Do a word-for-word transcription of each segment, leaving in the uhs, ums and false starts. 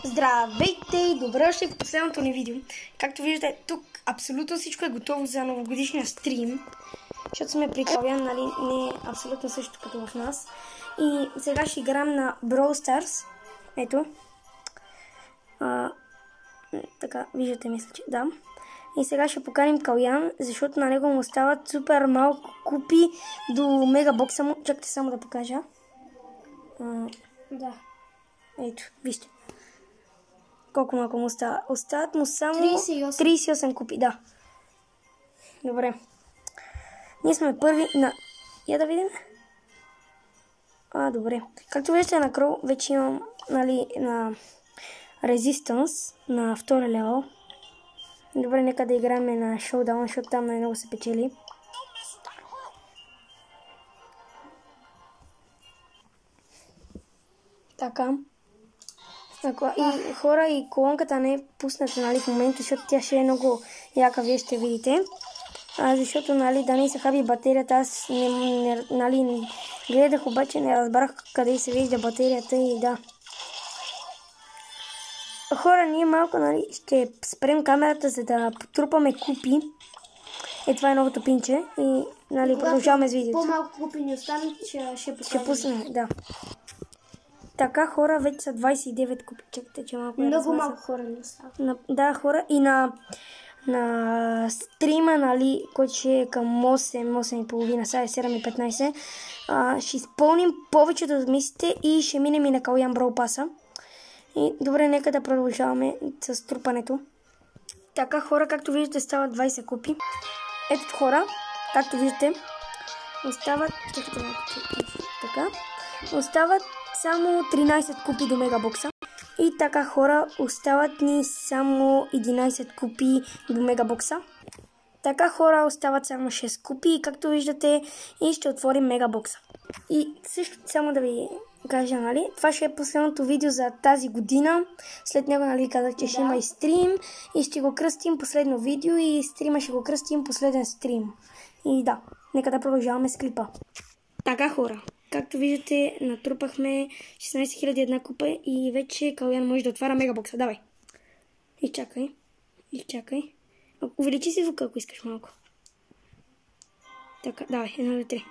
Здравейте и добре дошли в последното ни видео. Както виждате, тук абсолютно всичко е готово за новогодишния стрим. Защото сме при Калян, нали, не е абсолютно също като в нас. И сега ще играем на Brawl Stars. Ето. А, така, виждате, мисля, че да. И сега ще поканим Калян, защото на него му остават супер малко купи до мегабокса му. Чакайте само да покажа. А, да. Ето, вижте. Колко малко му остава? Остават му само тридесет и осем. тридесет и осем купи, да. Добре. Ние сме първи на... Я да видим. А, добре. Както виждате на Кроу, вече имам, нали, на Resistance, на втори левел. Добре, нека да играем на Showdown, защото там най-много се печели. Така. И хора, и колонката не е пусната, нали, в момента, защото тя ще е много яка, вие ще видите. А, защото, нали, да не се хаби батерията, аз не, не, нали, гледах, обаче не разбрах къде се вижда батерията и да. Хора, ние малко, нали, ще спрем камерата, за да потрупаме купи. Е, това е новото пинче и, нали, продължаваме с видеото. По-малко купи ни останат, ще, ще, ще пуснем, да. Така, хора, вече са двадесет и девет купи. Чакайте, че малко много размаса. Малко хора не остават. Да, хора, и на, на стрима, нали, който ще е към осем, осем и половина, сега е седем и петнадесет, а, ще изпълним повечето от мисите и ще минем и на Калян Brawl Pass. И добре, нека да продължаваме с трупането. Така, хора, както виждате, стават двадесет купи. Ето, хора, както виждате, остават... Чакайте малко, така. Остават само тринадесет купи до мегабокса. И така, хора, остават ни само единадесет купи до мегабокса. Така, хора, остават само шест купи и както виждате и ще отворим мегабокса. И също само да ви кажа, нали, това ще е последното видео за тази година. След него, нали, казах, че да. ще има и стрим и ще го кръстим последно видео и стрима ще го кръстим последен стрим. И да, нека да продължаваме с клипа. Така, хора. Както виждате, натрупахме шестнадесет хиляди една купа и вече Калян може да отваря мегабокса. Давай. И чакай. И чакай. Увеличи си звука, ако искаш малко. Така, давай. Едно, две, три.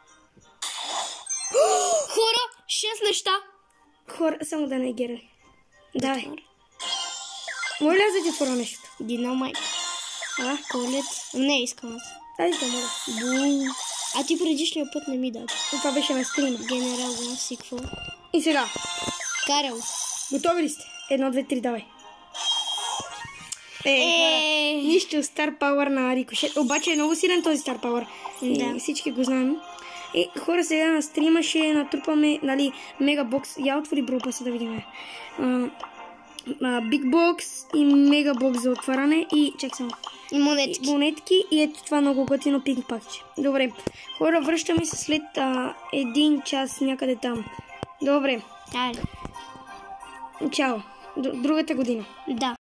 Хора, шест неща. Хора, само да не герай. Давай. Моля ли аз да ти отворя нещо? Динамайт. А, колет. Не искам аз. Айде да, моля. Бум. А ти предишния път не ми даде. Това беше на стрима. Генерал за Сикфо. И сега. Карел. Готови ли сте? Едно, две, три, давай. Е, е... хора, нищо Star Power на Рикошет. Обаче е много силен този Star Power. Да. И всички го знаем. И хора, сега на стрима ще натрупаме, нали, мегабокс. Я отвори Brawl Pass да видим. Биг бокс и мегабокс за отваряне и чак само. И монетки. И монетки и ето това много готино пинк пакче. Добре. Хора, връщаме се след а, един час някъде там. Добре. Айде. Чао. Д- другата година. Да.